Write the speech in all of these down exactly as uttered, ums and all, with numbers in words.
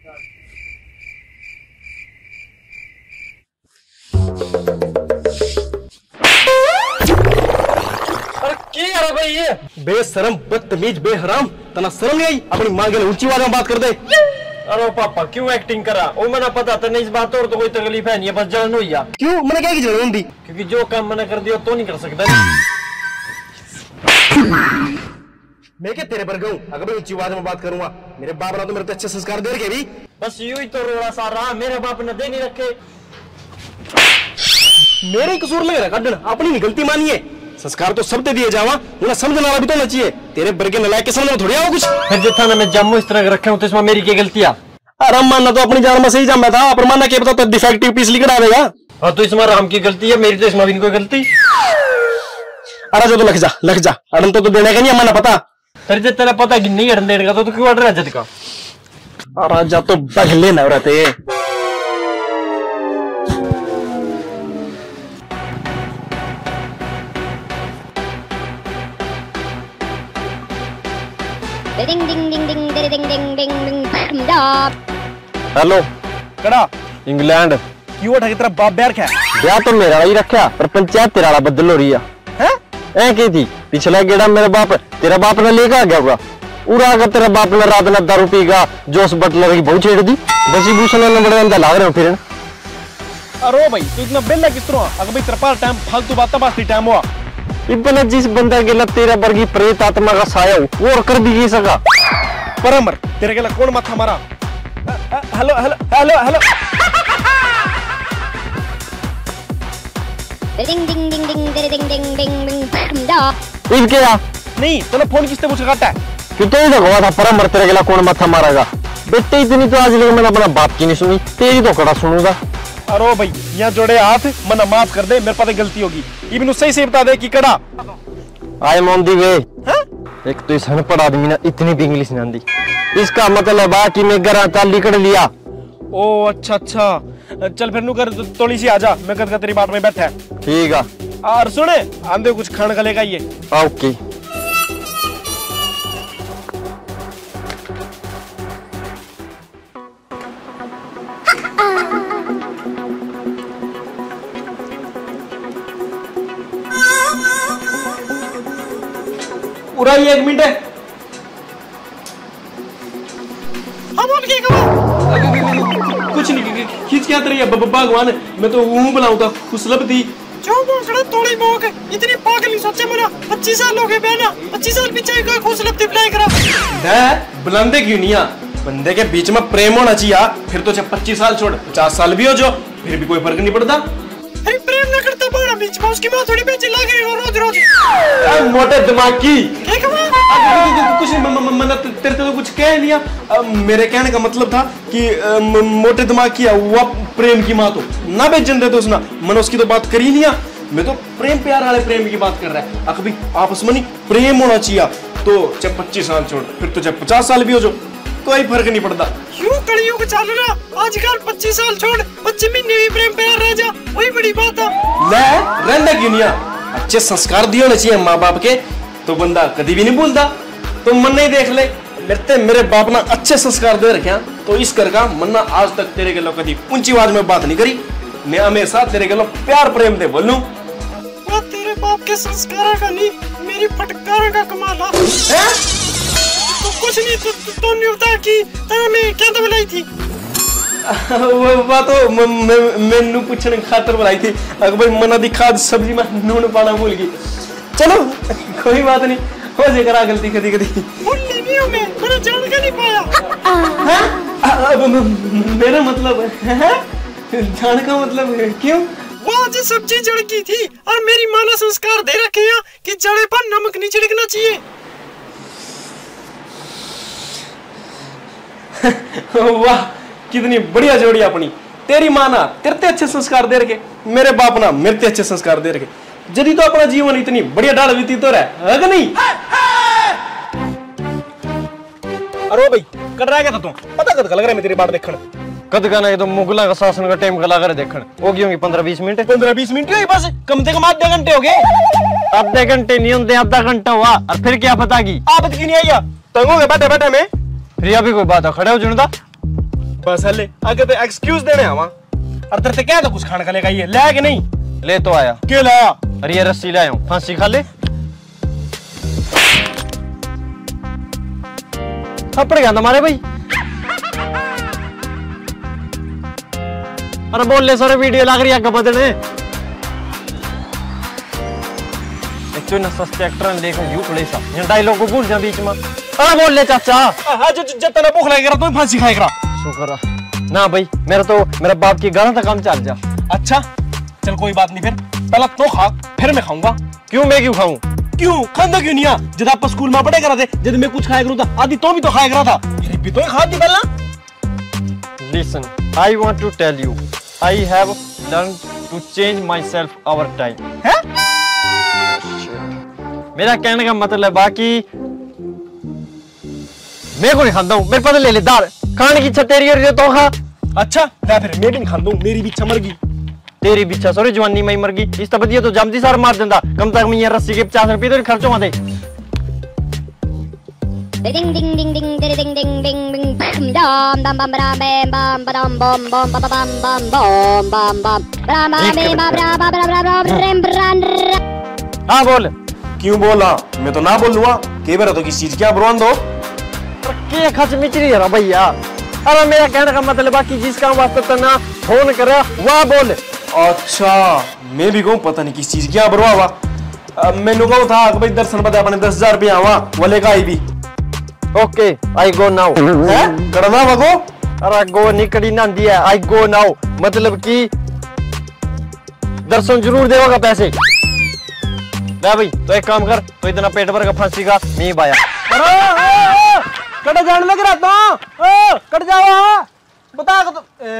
भाई ये बेशरम बदतमीज बेहराम तना शर्म नहीं आई अपनी मां के ऊंची आवाज में बात कर दे। अरे पापा क्यों एक्टिंग करा? ओ मैंने पता था नहीं इस बात और तो कोई तकलीफ है नहीं है, बस जलन हुई है। क्यों मैंने क्या की जलन होंगी? क्योंकि जो काम मैंने कर दिया तो नहीं कर सकता। मैं क्या तेरे पर गऊं? अगर मैं ऊंची आवाज में बात करूंगा मेरे बाप ने तो मेरे को अच्छे संस्कार दे रखे भी। बस यूं ही तो रोड़ा सा रहा, मेरे बाप ने दे नहीं रखे। मेरे कसूर लग रहा काटना, अपनी नहीं गलती मानिए। संस्कार तो सब दे दिए जावा, उन्हें समझने वाला भी तो होना चाहिए। तेरे बरके नलायक के सामने थोड़ी आओ कुछ। फिर जितना ना मैं जम्मू इस तरह रखे हूं तो इसमें मेरी क्या गलती है? अरे मानना तो अपनी जान में सही जमा था, पर मानना क्या पता तो डिफेक्टिव पीस लिख देगा। हाँ तो इसमें राम की गलती है, मेरी तो इसमें भी कोई गलती। अरे जो तो लग जा लग जा, अड़न तो, तो देने का नहीं माना पता। फिर जब तेरा पता कि नहीं अड़न देने का तो, तो क्यों अड़ रहा है का? अरे जा तो पहले न रहते Ding ding ding ding ding ding ding ding ding ding. Hello कड़ा इंग्लैंड क्यों उठा के तेरा बाप बैर क्या? ब्याह तो मेरा ही रखा पर पंचायत तेरा बदल हो रही है। हैं? ऐ की थी पिछला गेड़ा मेरा बाप तेरा बाप ने लेकर आ गया होगा। उड़ा कर तेरा बाप ने रात में दारू पीगा जोश बटलर की बहु छेड़ दी। बसी भूषण ने बड़े अंदर लाग रहे हो फिर। अरे भाई तू इतना बेला किस तरह? अगर भाई तेरे पास टाइम फालतू बातें बात टाइम हुआ। इतना जिस बंदा के लिए तेरा वर्गी प्रेत आत्मा का साया हो वो और कर भी नहीं सका। पर अमर तेरे के लिए कौन माथा मारा? Hello hello hello hello Ding ding ding ding ding ding ding ding ding ding. इब क्या? नहीं तूने फोन किसने पूछा काटा है? क्यों तो इधर हुआ था पर अमर तेरे के लिए कौन माथा मारेगा? बेटे इतनी तो आज लगे मैंने अपना बाप की नहीं सुनी, तेरी तो कड़ा सुनूंगा। अरे भाई यहाँ जोड़े हाथ, मना माफ कर दे, मेरे पास गलती होगी। इबन सही से बता दे कि कड़ा आई एम ऑन दी वे। एक तो इस अनपढ़ आदमी ने इतनी भी इंग्लिश नहीं आती। इसका मतलब है कि मैं घर आता लिकड़ लिया। ओ अच्छा अच्छा चल फिर नु कर थोड़ी सी आजा, मैं कद का तेरी बात में बैठा है। ठीक है और सुने आंधे कुछ खाने का लेगा ये। ओके पूरा ही एक मिनट है। अब बोल के कुछ नहीं खींच के आते भगवान, मैं तो ऊँ बुलाऊंगा खुशलब थी। जो बोकड़ा तोड़ी बोक इतनी पागल सोचे मेरा पच्चीस साल हो गए बहना, पच्चीस साल पीछे का खुशलब थी बुलाई करा। है बुलंदे क्यों नहीं आ? बंदे के बीच में प्रेम होना चाहिए। फिर तो चाहे पच्चीस साल छोड़ पचास साल भी हो जो फिर भी कोई फर्क नहीं पड़ता। अरे प्रेम ना करता बड़ा बीच में उसकी माँ थोड़ी बेची लग रही रोज रोज। मोटे दिमाग की कुछ मैंने तेरे तो कुछ कह लिया। मेरे कहने का मतलब था कि मोटे दिमाग की वो प्रेम की माँ तो ना बेचन दे तो उसना मैंने उसकी तो बात करी नहीं। मैं तो प्रेम प्यार वाले प्रेम की बात कर रहा है। अभी आपस में नहीं प्रेम होना चाहिए तो चाहे पच्चीस साल छोड़ फिर तो चाहे पचास साल भी हो जो कोई फर्क नहीं पड़ता। क्यों कड़ियों चाल रहा आजकल पच्चीस साल छोड़ पच्चीस महीने भी प्रेम प्यार रह जा वही बड़ी बात है। ले रहने क्यों नहीं? अच्छे संस्कार दिए होने चाहिए माँ बाप के तो बंदा कभी भी नहीं भूलता। तो मन नहीं देख ले मेरे मेरे बाप ने अच्छे संस्कार दे रखे तो इस कर का मन्ना आज तक तेरे के लोग कभी ऊंची आवाज में बात नहीं करी। मैं हमेशा तेरे के लोग प्यार प्रेम दे बोलूं। तेरे बाप के संस्कार का नहीं मेरी फटकार का कमाल है। तो कुछ नहीं तो, तो, तो नहीं होता कि तेरा मैं क्या तो बुलाई थी। वो बात तो मैनू पूछने खातर बुलाई थी। अगर भाई मना दी खाद सब्जी में नून पाना भूल गई। चलो कोई बात नहीं हो जाएगा गलती कभी कभी। भूलनी नहीं हूँ मैं, मैंने जान के नहीं पाया। मेरा मतलब है जान का मतलब क्यों? वो आज सब्जी जड़की थी और मेरी माँ ने संस्कार दे रखे हैं कि जड़े पर नमक नहीं छिड़कना चाहिए। वाह कितनी बढ़िया जोड़ी अपनी। तेरी माँ ना तेरे अच्छे संस्कार दे रखे, मेरे बाप ना मेरे अच्छे संस्कार दे रखे। जदी तो अपना जीवन इतनी बढ़िया डाल बीती तो रहा है नहीं। अरे भाई कर रहा है क्या तू? पता कद का लग रहा है मैं तेरी बात देखने कद का नहीं तो मुगला का शासन का टाइम का लगा रहे देखने हो गई होंगी पंद्रह बीस मिनट। पंद्रह बीस मिनट ही बस कम से कम आधे घंटे हो गए। आधे घंटे नहीं होते आधा घंटा हुआ और फिर क्या पता की आदत की नहीं आई। तंग हो गए बैठे बैठे में फिर अभी कोई बात है खड़े हो जुड़ता बस हले अगर ते एक्सक्यूज देने आवा और तेरे ते क्या तो कुछ खाने का लेगा ये ले के नहीं ले तो आया। क्यों लाया? अरे ये रस्सी लाया हूँ, फांसी खा ले। थप्पड़ गया तुम्हारे भाई। अरे बोल ले सारे वीडियो लग रही है आगे बढ़ने। एक तो ना सस्ते एक्टर ने देखो यू थोड़े सा ये डायलॉग को भूल जा बीच में। अरे बोल ले चाचा। हाँ जो जितना भूख लगेगा तो फांसी खाएगा। शुक्र ना भाई, मेरा तो मेरा बाप की गाना तक काम चल जा। अच्छा चल कोई बात नहीं, फिर पहला तो खा फिर मैं खाऊंगा। क्यों मैं क्यों खाऊं? क्यों खांदा क्यों नहीं? जब आप स्कूल में पढ़े करा थे, जब मैं कुछ खाया करूं था आदि तो भी तो खाया करा था, फिर भी तो खाती पहला। Listen, I want to tell you, I have learned to change myself over time. हैं? मेरा कहने का मतलब बाकी मैं को नहीं खाता हूँ, मेरे पास ले ले दाल खाने की इच्छा तेरी और तो खा। अच्छा ना फिर मैं भी नहीं खाता हूँ, मेरी भी इच्छा मर गई। तेरी भी इच्छा सॉरी जवानी में मर गई। इस तबदिया तो जमती सार मार देंदा, कम तक मैं ये रस्सी के पचास रुपए तो खर्चो मत दे। Ding ding ding ding ding ding ding ding ding dam dam bam bam bam bam bam bam bam bam bam bam bam bam bam bam bam bam। हाँ बोल। क्यों बोला? मैं तो ना बोलूँगा। कई बार तो किस चीज क्या बुरवान दो? क्या खच मिचरी है भैया? अरे मेरा कहने का मतलब बाकी जिस काम वास्ते तो ना फोन करे वह बोल। अच्छा मैं भी कहूँ पता नहीं किस चीज क्या बुरवा हुआ। मैंने कहा था कि भाई दर्शन बता अपने दस हजार रुपया आवा वाले का आई भी। Okay I go now. करना वगो? अरे गो निकड़ी ना दिया, आई गो नाउ मतलब कि दर्शन जरूर देगा पैसे। ले भाई तो एक काम कर, तो इतना पेट भर का फांसी का मैं बाया। कट जाने लग रहा था, कट जाओ बता तो।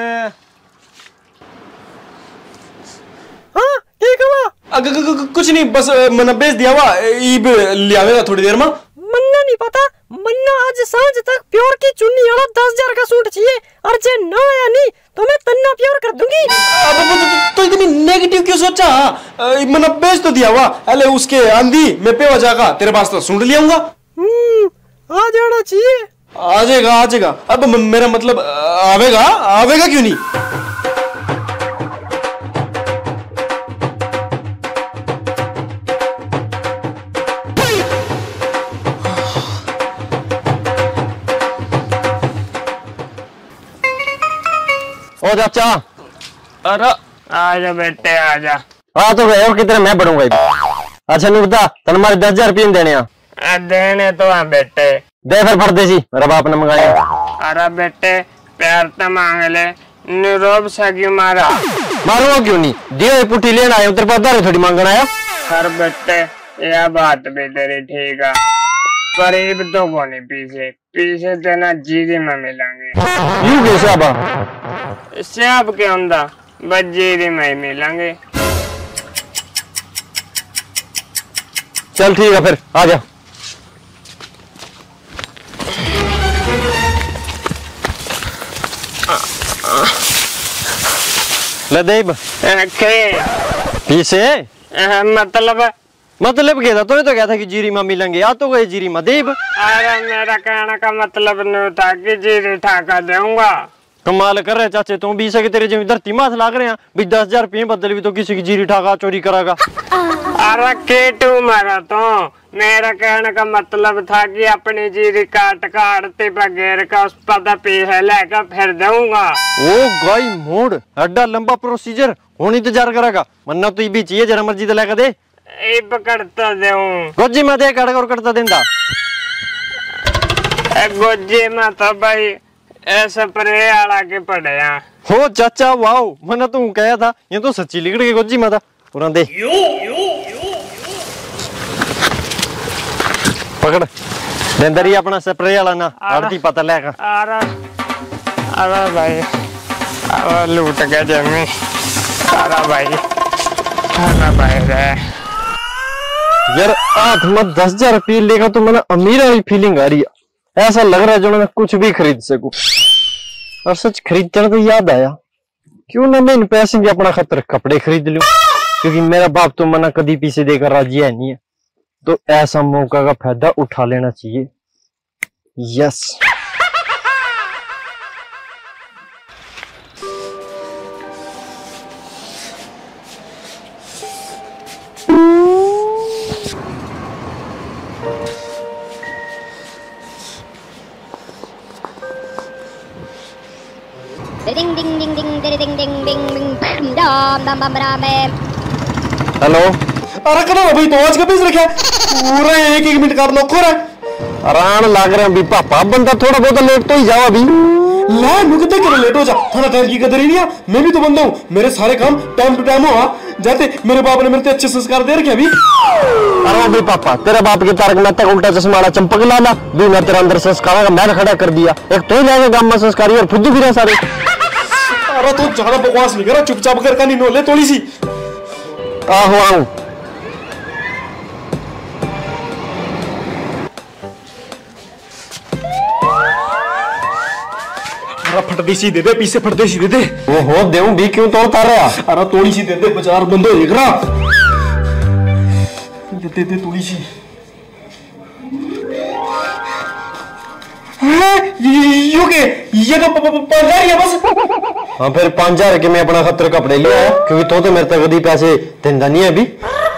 हाँ ठीक है कुछ नहीं, बस मना बेच दिया हुआ ईब ले आवेगा थोड़ी देर में। मन्ना नहीं पता, मन्ना आज सांझ तक प्योर की चुन्नी वाला दस हजार का सूट चाहिए और जे ना आया नहीं तो मैं तन्ना प्योर कर दूंगी। अब तो, तो इतनी नेगेटिव क्यों सोचा? मना बेच तो दिया हुआ, अले उसके आंधी मैं पे जागा तेरे पास तो सूट ले आऊंगा। हम्म आ जाना चाहिए। आ जाएगा आ जाएगा। अब मेरा मतलब आवेगा आवेगा क्यों नहीं? ओ चाचा। अरे आजा बेटे आजा। आ तो गए हो कितने मैं बढ़ूंगा। अच्छा नहीं बता तन हमारे दस हजार रुपये देने आ। देने तो है बेटे। दे फिर परदेसी मेरा बाप ने मंगाया। अरे बेटे प्यार तो मांग ले, निरोब सा क्यों मारा? मारूंगा क्यों नहीं, दियो पुट्ठी लेना आया तेरे पास दारू थोड़ी मांगना आया। हर बेटे यह बात भी तेरी ठीक है, करीब तो कोनी पीछे पीछे तेना जीरी में मिलेंगे। यूं कैसे आबा? सब के अंदर बस जीरी में मिलेंगे। चल ठीक है फिर आ जा। ले देब पीछे मतलब मतलब क्या था? तूने तो क्या था कि जीरी में मिलेंगे, या तो गए जीरी में देब। अरे मेरा कहने का मतलब नहीं था कि जीरी ठाका दूंगा। कमाल कर रहे चाचे तुम बीस के तेरे जमीन धरती माथ लाग रहे हैं भी दस हजार रुपये बदल भी तो किसी की जीरी ठाका चोरी करागा। अरे केटू मारा तो मेरा कहने का मतलब था कि अपनी जीरी काट काटते बगैर का उस पता पीछे लेकर फिर दूंगा। ओ गाय मोड़ अड्डा लंबा प्रोसीजर होनी इंतजार करेगा, वरना तो ये भी चाहिए जरा मर्जी तो लेकर दे। इब करता दूं गोजी में दे कड़क और करता देंदा। गोजी में तो भाई ऐसा परे आड़ा के पड़े हैं। हो चाचा वाओ मना तू कहा था ये तो सच्ची लिगड़ के गोजी में था पूरा दे। पकड़ देंदर ही अपना स्प्रे वाला ना आरती पता लेगा। अरे अरे भाई अरे लूट गया जमी। अरे भाई अरे भाई रे यार हाथ में दस हजार रुपये लेगा तो मैंने अमीर वाली फीलिंग आ रही है। ऐसा लग रहा है जो मैं कुछ भी खरीद सकूं। और सच खरीदने तो याद आया क्यों ना मैं इन पैसे के अपना खतर कपड़े खरीद लूं, क्योंकि मेरा बाप तो मना कभी पीछे देकर राजी है नहीं है, तो ऐसा मौका का फायदा उठा लेना चाहिए। Yes Ding ding ding ding ding ding ding ding ding dam dam bam bam bam. Hello अरे करो भाई तो आज का बीज रखा पूरा एक एक मिनट कर लो खोरा आराम लग रहे हैं अभी पापा बंदा थोड़ा बहुत लेट तो ही जाओ अभी ला मुझे कर लेट हो जा थोड़ा टाइम की कदर ही नहीं है मैं भी तो बंदा हूँ मेरे सारे काम टाइम टू टाइम हो जाते मेरे बाप ने मेरे अच्छे संस्कार दे रखे अभी अरे भाई पापा तेरे बाप के तारक मेहता का उल्टा चश्मा वाला चंपक लाला भी मैं तेरे अंदर संस्कार का महल खड़ा कर दिया एक तो ही जाएगा गांव में संस्कारी और फुद्दू फिर सारे अरे तू ज्यादा बकवास नहीं करा चुपचाप कर का नहीं नोले थोड़ी सी आहो आऊं अरे फटदेसी दे दे पीछे फटदेसी दे दे वो हो देऊं भी क्यों तोड़ता रहा अरे थोड़ी सी दे दे बाजार बंद हो जाएगा दे दे दे थोड़ी सी यो के ये तो पाँच हजार ही है बस हाँ फिर पाँच हजार के मैं अपना खतर कपड़े लिया है क्योंकि तो तो मेरे तक कभी पैसे धंधा नहीं है अभी